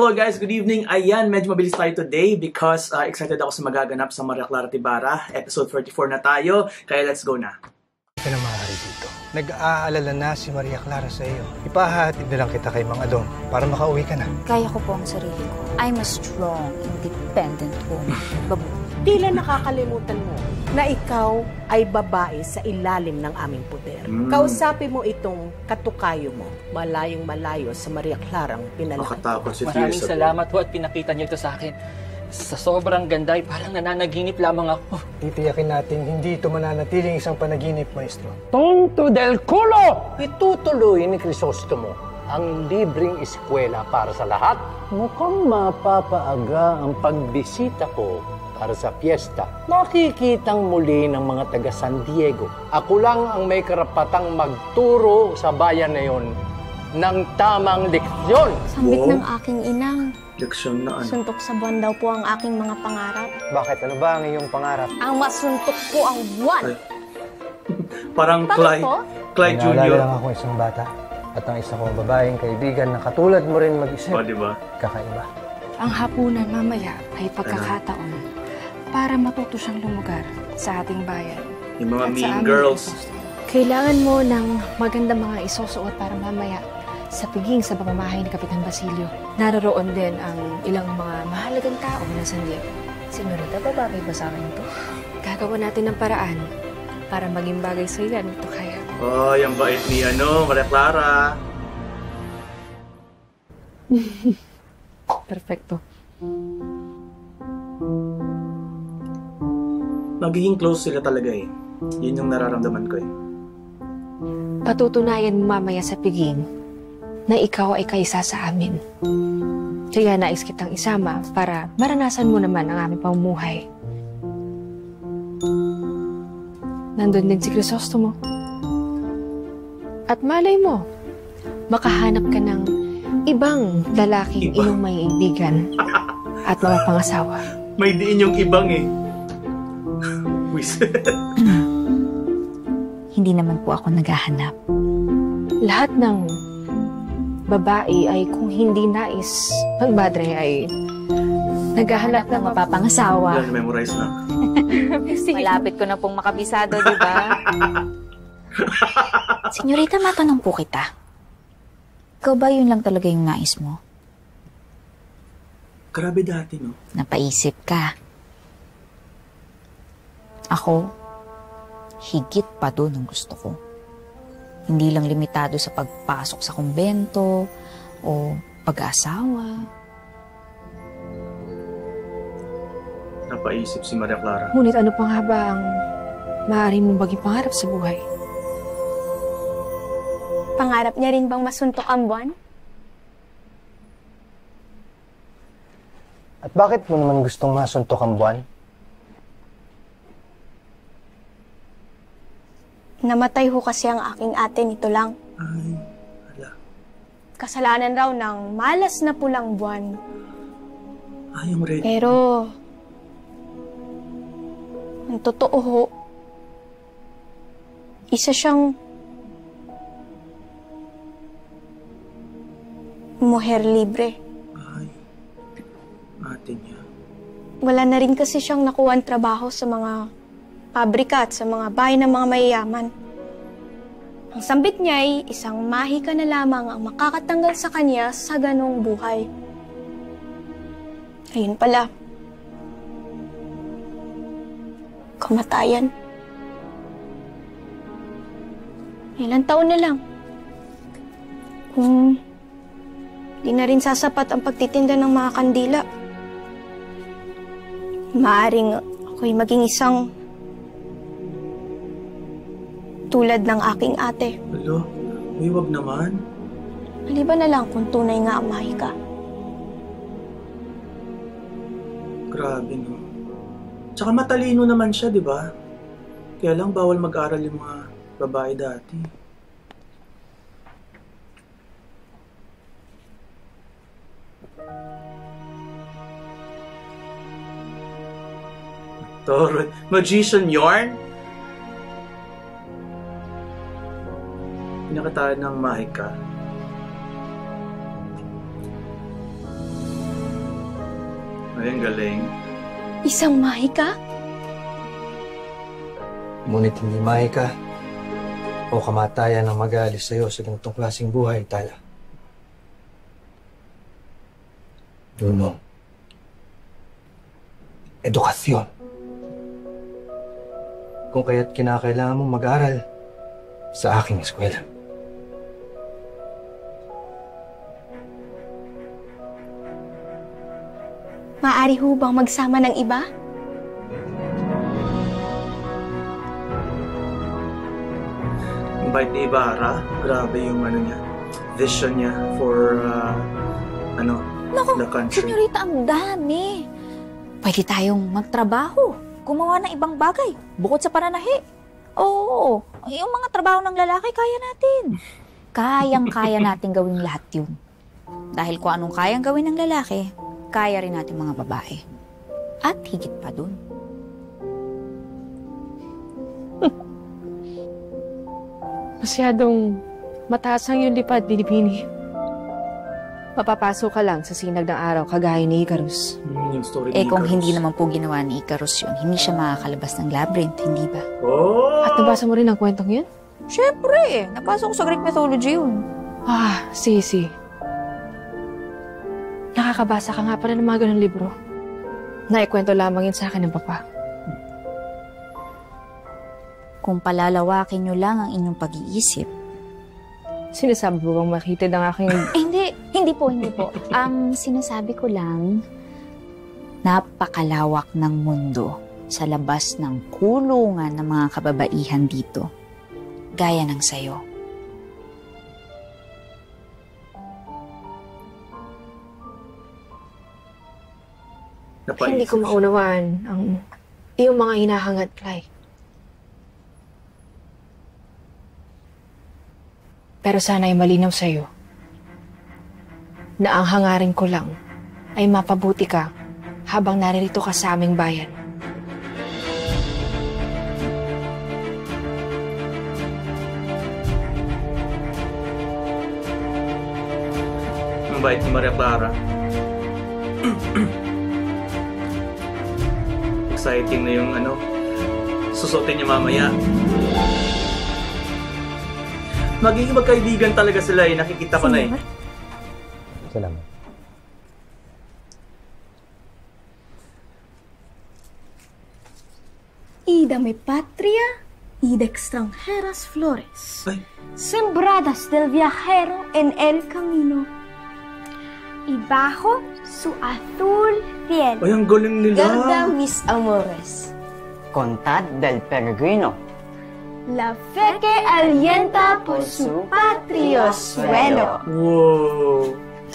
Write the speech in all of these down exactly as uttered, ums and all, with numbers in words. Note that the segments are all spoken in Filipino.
Hello guys, good evening. Ayan, medyo mabilis tayo today because uh, excited ako sa magaganap sa Maria Clara Ibarra. Episode thirty-four na tayo, kaya let's go na. Hindi ka na maaari dito. Nag-aalala na si Maria Clara sa iyo. Ipahatid na lang kita kay Mang Adong para makauwi ka na. Kaya ko po ang sarili ko. I'm a strong, independent woman. Babu. Tila nakakalimutan mo na ikaw ay babae sa ilalim ng aming poder. Mm. Kausapin mo itong katukayo mo, malayong malayo sa Maria Clarang pinalaki. Si Maraming salamat po at pinakita niyo ito sa akin. Sa sobrang ganda ay parang nananaginip lamang ako. Titiyakin natin hindi ito mananatiling isang panaginip, Maestro. Tonto del culo! Itutuloy ni Crisostomo ang libreng eskwela para sa lahat. Mukhang mapapaaga ang pagbisita ko para sa piyesta. Makikitang muli ng mga taga San Diego. Ako lang ang may karapatang magturo sa bayan na yon ng tamang leksyon. Sambit oh. ng aking inang. Leksyon na ano? Suntok sa buwan daw po ang aking mga pangarap. Bakit? Ano ba ang iyong pangarap? Ang masuntok po ang buwan. Parang Clyde, Clyde Junior Naalala lang ako isang bata at ang isa kong babaeng kaibigan na katulad mo rin mag-isip. O, diba? Kakaiba. Ang hapunan mamaya ay pagkakataon para matuto siyang lumugar sa ating bayan. Yung mga mean girls. Kailangan mo ng magandang mga isusuot para mamaya sa piging sa pamamahay ni Kapitan Basilio. Naroroon din ang ilang mga mahalagang tao na San Diego. Senyorita, babagay ba sa akin ito? Gagawa natin ng paraan para maging bagay sa ilan ito kaya. Oh, yung bait ni ano, Maria Clara. Perfecto. Magiging close sila talaga eh. Yun yung nararamdaman ko eh. Patutunayan mo mamaya sa piging na ikaw ay kaisa sa amin. Kaya nais kitang isama para maranasan mo naman ang aming pamumuhay. Nandun din si Crisostomo. At malay mo, makahanap ka ng ibang lalaking Iba. iyong may ibigan at mapapangasawa. May diin yung ibang eh. Hindi naman po ako naghahanap. Lahat ng babae ay kung hindi nais magbadre ay naghahanap ng mapapangasawa. Wala, memorize na. Malapit ko na pong makabisado, di ba? Senyorita, matanong po kita. Ikaw ba yun lang talaga yung nais mo? Grabe dati, no? Napaisip ka. Ako, higit pa doon ang gusto ko. Hindi lang limitado sa pagpasok sa kumbento o pag-aasawa. Napaisip si Maria Clara. Ngunit ano pa nga ba ang maaari mong maging pangarap sa buhay? Pangarap niya rin bang masuntok ang buwan? At bakit mo naman gustong masuntok ang buwan? Namatay ho kasi ang aking ate nito lang. Ay, hala. Kasalanan raw ng malas na pulang buwan. Ay, yung red. Pero, ang totoo ho, isa siyang mujer libre. Ay, ate niya. Wala na rin kasi siyang nakuha trabaho sa mga pabrika at sa mga bahay ng mga mayayaman. Ang sambit niya ay isang mahika na lamang ang makakatanggal sa kanya sa ganong buhay. Ayun pala. Kamatayan. Ilang taon na lang. Kung di na rin sasapat ang pagtitinda ng mga kandila, maaring ako'y maging isang tulad ng aking ate. Alo, uy, wag naman. Maliban na lang kung tunay nga ang mahika. Grabe, no? Tsaka matalino naman siya, di ba? Kaya lang bawal mag-aral yung mga babae dati. Toro, magician yarn? Pinakataan ng mahika. Ay, ang galing. Isang mahika? Ngunit hindi mahika o kamatayan ang mag-aalis sa'yo sa ganitong klaseng buhay, Tala. Uno, edukasyon. Kung kaya't kinakailangan mong mag-aral sa aking eskwela. Maaari ho bang magsama ng iba? Ang bait ni Ibarra, grabe yung ano niya, vision niya for, uh, ano, Naku, the country. senyorita, ang dami. Pwede tayong magtrabaho, gumawa ng ibang bagay, bukod sa pananahi. Oo, yung mga trabaho ng lalaki, kaya natin. Kayang-kaya natin gawin lahat yun. Dahil kung anong kayang gawin ng lalaki, kaya rin natin mga babae. At higit pa dun. Masyadong mataas ang iyong lipad, Binibini. Mapapasok ka lang sa sinag ng araw kagaya ni Icarus. Hmm, yung story Eh ni kung Icarus. hindi naman po ginawa ni Icarus yun, hindi siya makakalabas ng labyrinth, hindi ba? Oh! At nabasa mo rin ang kwentong yun? Siyempre, napasok ko sa Greek mythology yun. Ah, sisi. Nakakabasa ka nga pala ng mga ganun libro. Naikwento lamang yun sa akin ng papa. Kung palalawakin nyo lang ang inyong pag-iisip. Sinasabi mo bang makitid ang aking... Eh, hindi. Hindi po, hindi po. Ang sinasabi ko lang, napakalawak ng mundo sa labas ng kulungan ng mga kababaihan dito. Gaya ng sayo. Napaisip Hindi ko siya. maunawaan ang iyong mga hinahangad, Clay. Pero sana ay malinaw sa'yo na ang hangarin ko lang ay mapabuti ka habang naririto ka sa aming bayan. Ang bait ni Maria Clara. Exciting na yung ano, susutin niya mamaya. Magiging magkaibigan talaga sila eh, nakikita ko na eh. Salamat. Ida me patria, ida extranjeras flores, Ay. sembradas del viajero en el camino, y bajo su azul cielo. Ay, ang galing nila. Garda mis amores, Contad del peregrino. la fe que alienta por su patrio suelo. Wow.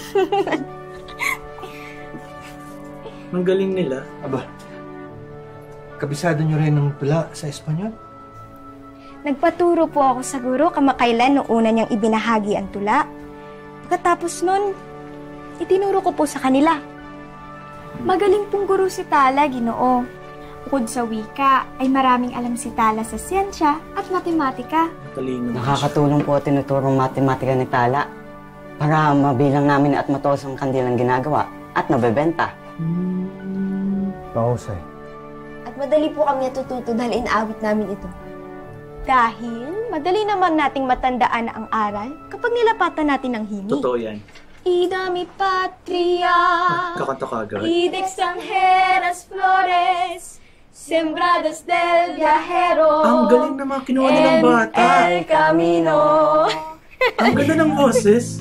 Ang galing nila. Aba, kabisado nyo rin ng tula sa Espanyol? Nagpaturo po ako sa guro kamakailan noong una niyang ibinahagi ang tula. Pagkatapos nun, itinuro ko po sa kanila. Magaling pong guro si Tala, Ginoo. Bukod sa wika, ay maraming alam si Tala sa siyensya at matematika. Talino. Nakakatulong po at tinuturong matematika ni Tala para mabilang namin at matos ang kandilang ginagawa at nabebenta. Mahusay. At madali po kami natututo dahil inaawit namin ito. Dahil madali naman nating matandaan ang aral kapag nilapatan natin ng hini. Totoo yan. Ida mi patria, Kakanta ka agad. ida extranjeras flores, sembradas del viajero. Ang galing na mga kinuha nilang bata. El camino. Ang ganda ng boses.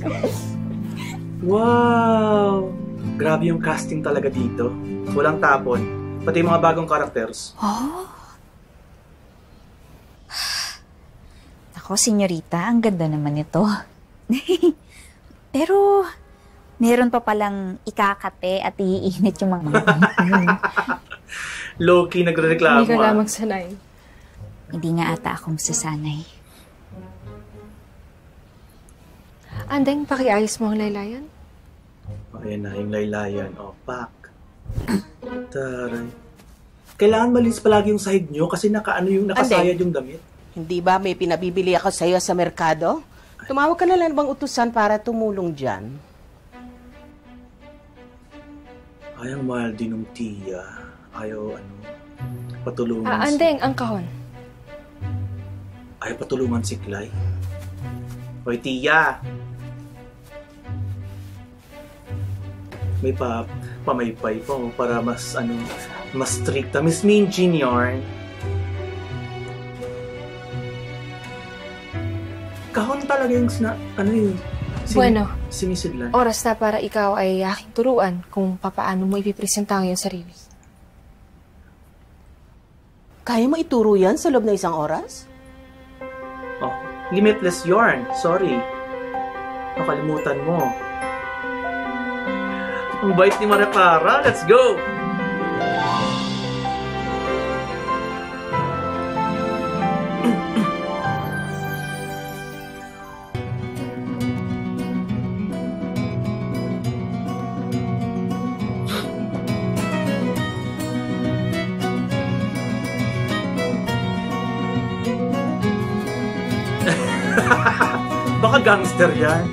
Wow. Grabe yung casting talaga dito. Walang tapon. Pati yung mga bagong characters. Oh. Ako, senyorita, ang ganda naman ito. Pero, meron pa palang ikakate at iinit yung mga... Low-key nagre-reklamo. Hindi ka ah. lamang sanay. Hindi nga ata akong sasanay. Andeng, pakiayos mo ang laylayan. Ayan na, yung laylayan. O, pak. Taray. Kailangan malinis palagi yung sahig nyo kasi nakaano yung nakasayad yung damit. Hindi ba may pinabibili ako sa iyo sa merkado? Tumawag ka na lang bang utusan para tumulong dyan? Ay, ang mahal din ng tiya. Ayaw, ano, patulungan Ah, si... andeng, ang kahon. Ayaw patulungan si Clay. Hoy, tiya! May pa, pamaypay pa oh, para mas, ano, mas stricta. Miss Minjin yarn. Kahon talaga yung, sina, ano yun, sin, Bueno. sinisidlan. Oras na para ikaw ay aking turuan kung papaano mo ipipresenta ang iyong sarili. Kaya mo ituro yan sa loob ng isang oras? Oh, limitless yarn. Sorry. Nakalimutan mo. Ang bait ni Maria Clara. Let's go! Baka gangster yan.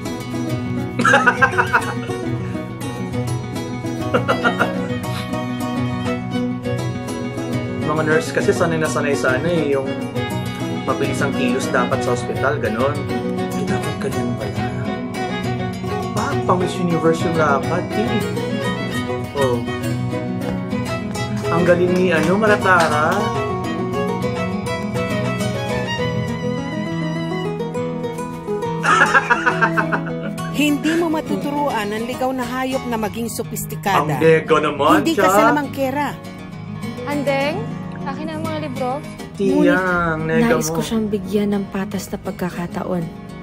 Mga nurse kasi sanay na sanay sana eh, yung mabilis ang kilos dapat sa ospital, ganon. Ay, dapat ganyan pala. Bakit pang Miss Universe yung dapat eh? Oh. Ang galing ni ano, Maratara. Hindi mo matuturuan ang ligaw na hayop na maging sopistikada. Ang nega naman, Hindi ka sa lamangkera. Andeng, akin na ang mga libro. Tiyang, nega Nais mo. ko siyang bigyan ng patas na pagkakataon.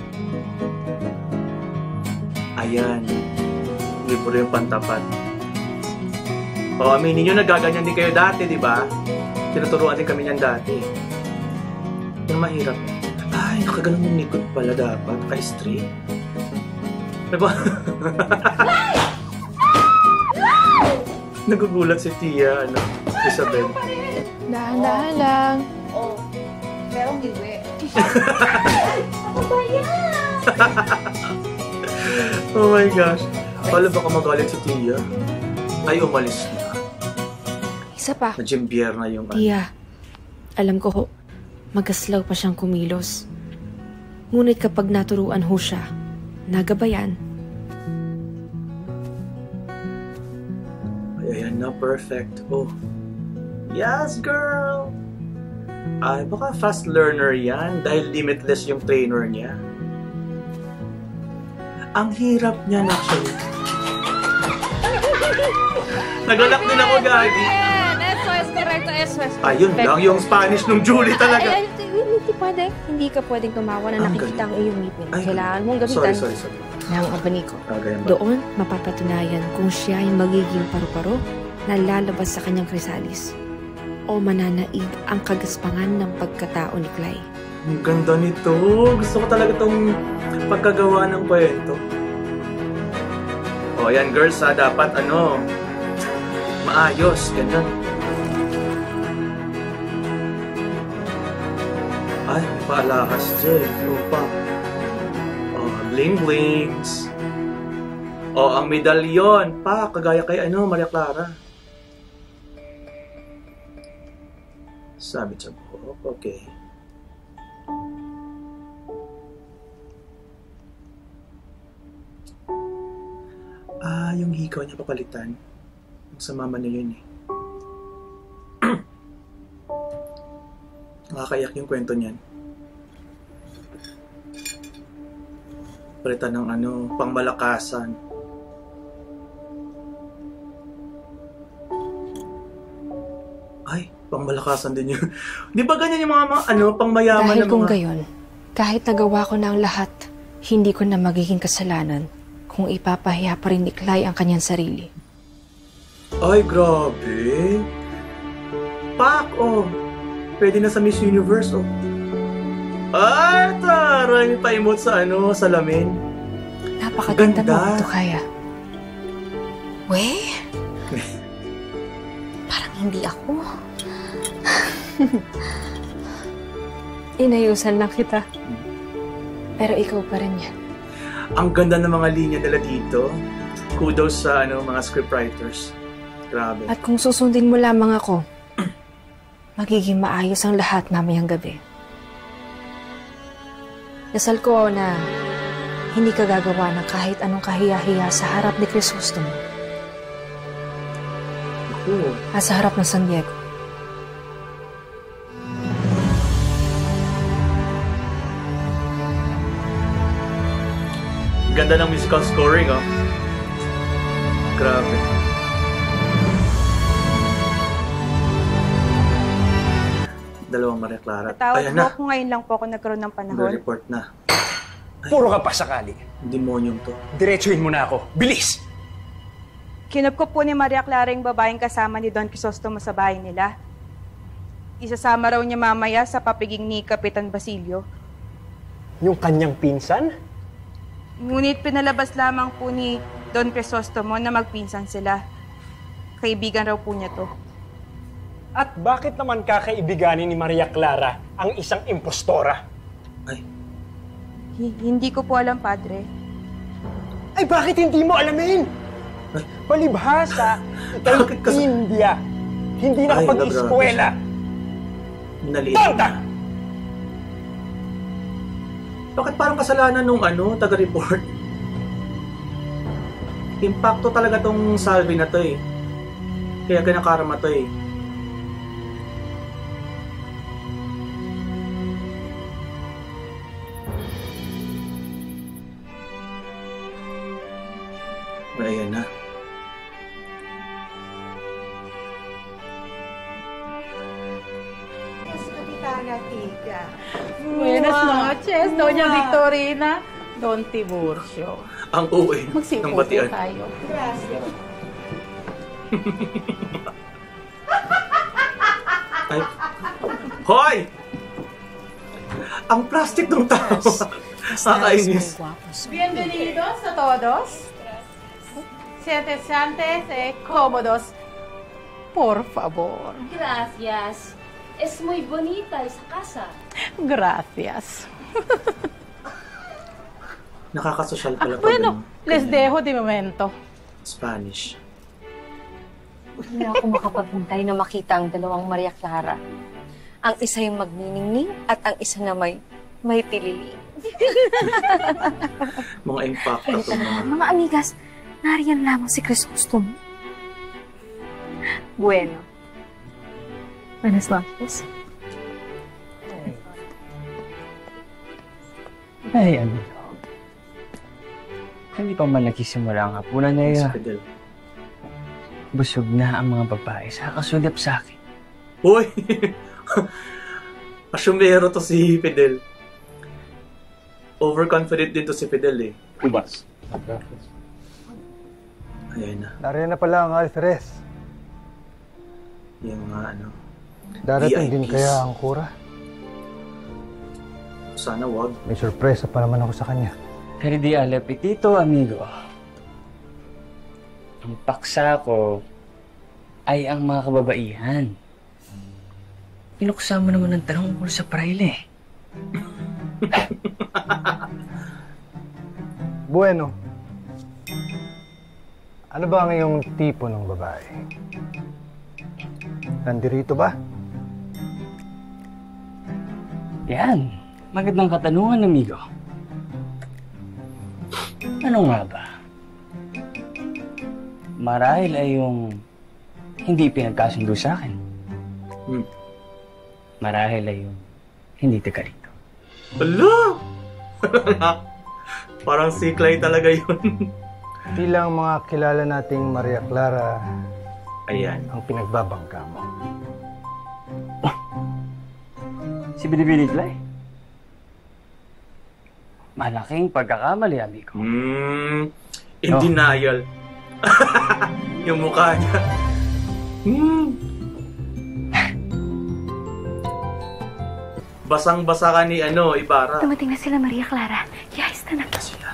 Ayan. Libro yung pantapat. O, aminin nyo, nagaganyan din kayo dati, di ba? Tinuturuan din kami niyan dati. Yung mahirap. Ay, nakagalang mong likod pala dapat. Naka-straight. Diba? Nagugulat si Tia, ano, Isabel. Dahan-dahan lang. Oh, pero hindi. Ano ba yan? Oh my gosh. Wala baka magalit si Tia. Ay, umalis na. Isa pa. Na-jimbier na yung... Tia, alam ko ho, magaslaw pa siyang kumilos. Ngunit kapag naturuan ho siya, nagabayan. Ay, ayan na, perfect. Oh. Yes, girl! Ay, baka fast learner yan dahil limitless yung trainer niya. Ang hirap niyan, actually. Nagalak din ako, Gagi. Eso es correcto, eso es correcto. Ayun lang, yung Spanish nung Julie talaga. Ay, ay, hindi pwede. Hindi ka pwedeng tumawa na Ang nakikita ang iyong ngipin. Ay, Kailangan mong gamitan Sorry, sorry, sorry. ng abaniko. Ah, ganyan ba? Doon, mapapatunayan kung siya ay magiging paru-paro na lalabas sa kanyang krisalis o mananaig ang kagaspangan ng pagkatao ni Clay. Ang ganda nito. Gusto ko talaga itong pagkagawa ng kwento. O, yan girls ha. Dapat ano, maayos. Ganyan. Ay, paalahas dyan. Opa. O, bling-blings. O, ang medalyon. Pa, kagaya kay ano, Maria Clara. Sabit sa buhok. Okay. Ah, yung hikaw niya papalitan. Sa mama niya yun eh. Nakakaiyak yung kwento niyan. Palitan ng ano, pangmalakasan. Ay, pangmalakasan din yun. Di ba ganyan yung mga, mga ano, pangmayaman Dahil na kung mga... gayon, kahit nagawa ko na ang lahat, hindi ko na magiging kasalanan kung ipapahiya pa rin ni Clay ang kanyang sarili. Ay, grabe. Pak, oh. Pwede na sa Miss Universe, oh. Ay, taray. May pa-emote sa ano, sa lamin. Napakaganda Ganda. mo, ito kaya. We? Parang hindi ako. Inayusan lang kita. Pero ikaw pa rin yan. Ang ganda ng mga linya nila dito. Kudos sa ano, mga scriptwriters. Grabe. At kung susundin mo lamang ako, magiging maayos ang lahat mamayang gabi. Dasal ko na hindi ka gagawa ng kahit anong kahiya-hiya sa harap ni Crisostomo. Ako. At sa harap ng San Diego. Ganda ng musical scoring, oh. Grabe. Dalawang Maria Clara. Natawag Ayan mo na. ako ngayon lang po ako nagkaroon ng panahon. Report na. Puro ka pa sakali. Demonyong to. Diretsuhin mo na ako. Bilis! Kinop ko po ni Maria Clara yung babaeng kasama ni Don Crisostomo sa bahay nila. Isasama raw niya mamaya sa papiging ni Kapitan Basilio. Yung kanyang pinsan? Ngunit pinalabas lamang po ni Don Crisostomo na magpinsan sila. Kaibigan raw po niya to. At bakit naman kakaibiganin ni Maria Clara ang isang impostora? Ay. H- hindi ko po alam, Padre. Ay, bakit hindi mo alamin? Ay. Palibhasa, ikay Bakit kas- India. Hindi Ay, nakapag-eskwela. Minaliit. Tonta! Bakit parang kasalanan nung ano, taga-report? Impacto talaga tong salvi na to eh. Kaya kinakarma to eh. Ayan na. Buenas noches, Doña Victorina, Don Tiburcio. Ang uwi ng Magsipo po batian. tayo. Gracias. Ay. Hoy! Ang plastic ng tao. Nakakainis. Bienvenidos a todos. Siéntense eh, cómodos. Por favor. Gracias. Es muy bonita esa casa. Gracias. Nakakasosyal pala pag Bueno, ano, les ganyan. dejo de momento. Spanish. Hindi ako makapaghintay na makita ang dalawang Maria Clara. Ang isa yung magniningning at ang isa na may may tilili. Mga impacto to mga. Mga amigas, nariyan lamang si Crisostomo. Bueno. Buenas noches. Ay, ano? Hindi pa man nagsisimula ang hapunan na iya. Fidel. Busog na ang mga babae sa kasulip sa akin. Uy! Asyumero to si Fidel. Overconfident din to si Fidel eh. Ubas. Ayan na. Nariyan na pala ang alferez. Yung mga ano. Darating V I Ps. din kaya ang kura. Sana wag. May sorpresa pa naman ako sa kanya. Pero di alapitito, amigo. Ang paksa ko ay ang mga kababaihan. Pinuksa mo naman ang tanong ukol sa praile. Bueno. Ano ba ang iyong tipo ng babae? Nandirito ba? Yan. Magandang katanungan, amigo. Ano nga ba? Marahil ay yung hindi pinagkasundo sa akin. Hmm. Marahil ay yung hindi taga rito. Ala! Parang si Clay talaga yun. Bilang mga kilala nating Maria Clara Ayan. ang pinagbabangka mo. Si Binibini Clay? Malaking pagkakamali, amigo. Hmm. In No. denial. Yung mukha niya. Hmm. Basang-basa ka ni ano, Ibarra. Dumating na sila, Maria Clara. Yais na na. Sila.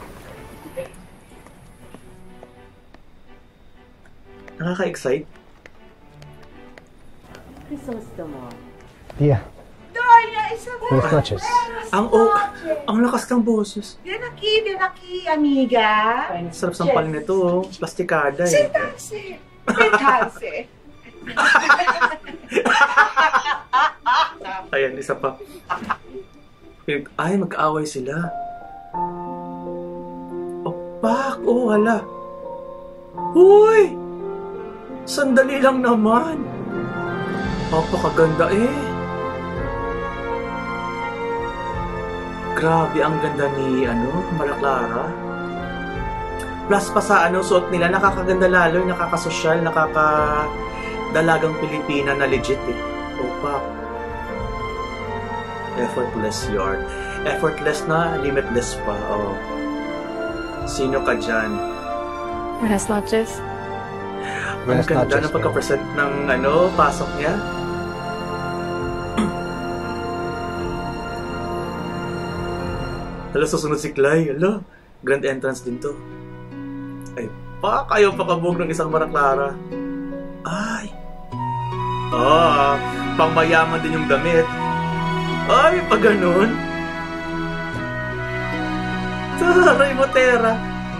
Nakaka-excite. Crisostomo. Tia, Doña Isabel. buenas noches. Ang oh, ang lakas ng boses. Ven aquí, ven aquí, amiga. Sarap sampalin nito, oh. Plastikada eh. Sentarse. Pintanse. Ayan, isa pa. Ay, mag-aaway sila. Opak! Oh, hala. Uy! Sandali lang naman. Napakaganda eh. Grabe, ang ganda ni, ano, Clara. Plus pa sa ano, suot nila, nakakaganda lalo, nakakasosyal, nakakadalagang Pilipina na legit eh. Opak. Effortless yarn. Effortless na, limitless pa. Oh. Sino ka dyan? Buenas noches. Ang ganda na pagka-present ng ano, pasok niya. Hala, susunod si Clay. Hala, grand entrance din to. Ay, pak! Ayaw pakabog ng isang Clara. Ay! Ah, pangmayaman din yung damit. Ay, pag ganun. Taray mo, Tera.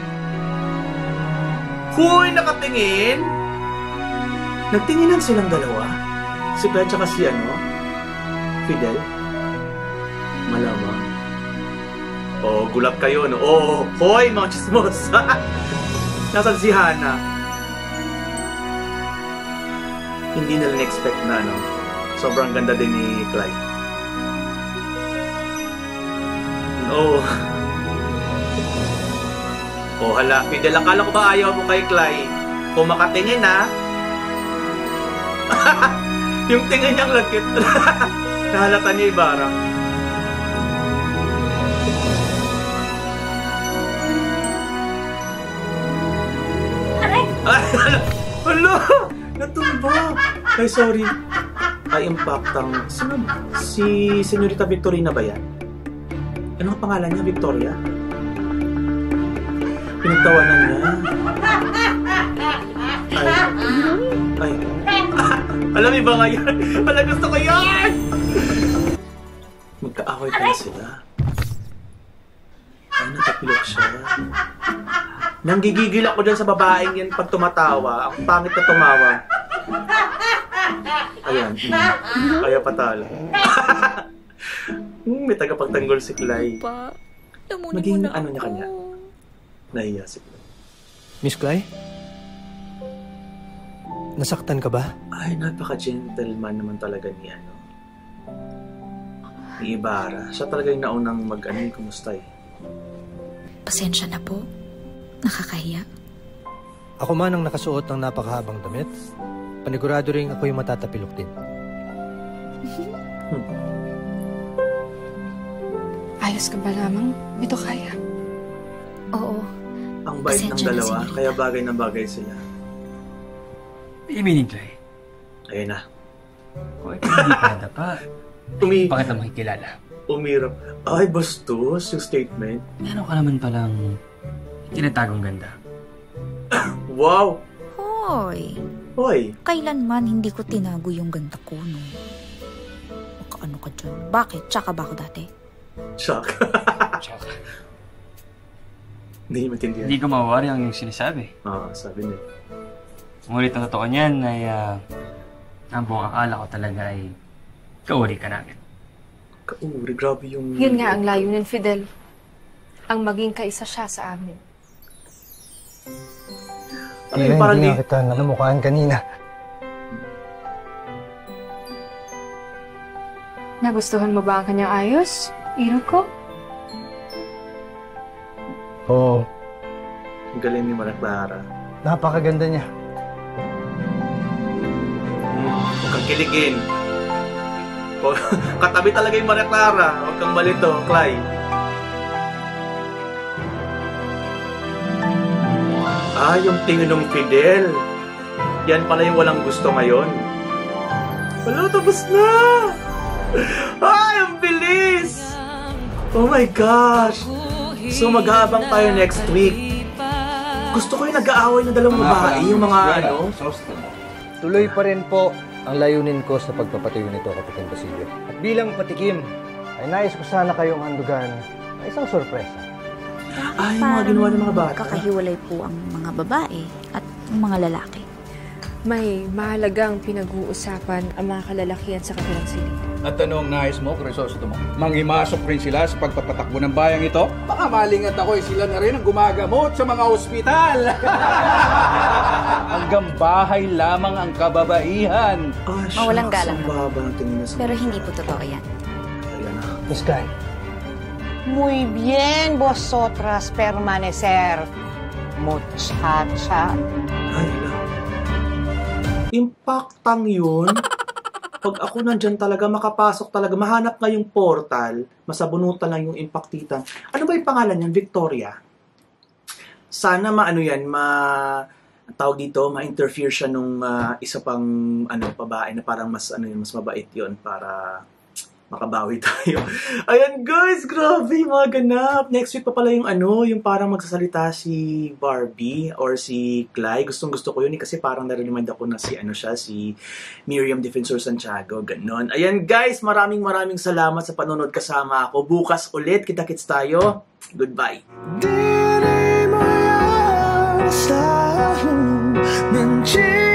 Huy, nakatingin. Nagtinginan silang dalawa. Si Clay tsaka si ano, Fidel. Malamang. Oh, gulat kayo, no? Oh, hoy, mga chismos. Nasaan si Hana? Hindi nila na-expect na, ano, sobrang ganda din ni Clay. Oh. Oh, hala. Fidel, akala ko ba ayaw mo kay Clay? Kung makatingin, ha? Yung tingin niyang lagkit. Nahalata niya Ibarra. Ay, hala! Natumba! Ay, sorry. Ay, impactang. Sino? Si Senyorita Victorina ba yan? Ano ang pangalan niya? Victoria? Pinagtawanan niya. Ay. Ay. Alam mo ba nga yan? Wala, gusto ko yan! Magkaaway pala sila. Ay, natapilok siya. Nanggigigil ako dyan sa babaeng yan pag tumatawa. Ang pangit na tumawa. Ayan. Mm. Kaya patalo. May tagapagtanggol si Clay. Maging ano niya kanya. Nahiya si Clay. Miss Clay? Nasaktan ka ba? Ay, napaka-gentleman naman talaga ni ano. Ni Ibarra. Siya talaga yung naunang mag-ano, kumusta eh. Pasensya na po. Nakakahiya. Ako man ang nakasuot ng napakahabang damit. Panigurado rin ako yung matatapilok din. hmm. Ayos ka ba lamang? Ito kaya? Oo. Ang bait ng dalawa, na, kaya bagay na bagay sila. Iminig, Clay. Ayun na. O, ikaw hindi ka na pa. Umi... Bakit na makikilala? Umirap. Ay, bastos yung statement. Meron ka naman palang tinatagong ganda. Wow! Hoy! Hoy! Kailanman hindi ko tinago yung ganda ko, no? Makaano ka dyan? Bakit? Tsaka ba ako dati? Shock. Shock. Hindi niyo maintindihan. Hindi ko mawari ang yung sinasabi. Oo, ah, sabi niya. Ngunit ang totoo niyan ay uh, ang buong akala ko talaga ay kauri ka namin. Kauri? Grabe yung... Yun nga ang layunin, Fidel. Ang maging kaisa siya sa amin. Ano yung parang hindi nga kita namukhaan kanina. Nagustuhan mo ba ang kanyang ayos, Iro ko? Oo. Ang galing ni Clara. Napakaganda niya. Huwag kang kiligin. Katabi talaga yung Clara. Huwag kang malito, Clay. Ah, yung tingin ng Fidel. Yan pala yung walang gusto ngayon. Wala, tapos na! Ay, ang bilis! Oh my gosh! So mag-aabang tayo next week. Gusto ko yung nag-aaway na dalawang babae, yung mga ano. Tuloy pa rin po ang layunin ko sa pagpapatuyo nito, Kapitan Basilio. At bilang patikim, ay nais ko sana kayong handugan na isang sorpresa. Ay, mga ginawa ng mga bata. Kakahiwalay po ang mga babae at ang mga lalaki. may mahalagang pinag-uusapan ang mga kalalakihan sa kabilang silid. At anong nais mo, Crisostomo? Manghimasok rin sila sa pagpapatakbo ng bayang ito? Baka malingat ako, eh, sila na rin ang gumagamot sa mga ospital. Hanggang bahay lamang ang kababaihan. Oh, Mawalang galang naman. naman. Pero hindi po totoo yan. Miss Guy. Muy bien, vosotras permanecer. Muchacha. Ay, la. Impactang yun. Pag ako nandyan talaga, makapasok talaga, mahanap nga yung portal, masabunutan lang yung impactitan. Ano ba yung pangalan niyan? Victoria? Sana maano yan, ma... tawag dito, ma-interfere siya nung uh, isa pang ano, babae na parang mas, ano yun, mas mabait yun para makabawi tayo. Ayan guys, grabe mga ganap. Next week pa pala yung ano, yung parang magsasalita si Barbie or si Clyde. Gustong gusto ko yun eh, kasi parang narinig ako na si ano siya, si Miriam Defensor Santiago, ganon. Ayan guys, maraming maraming salamat sa panonood kasama ako. Bukas ulit, kita-kits tayo. Goodbye. Di mo yan sa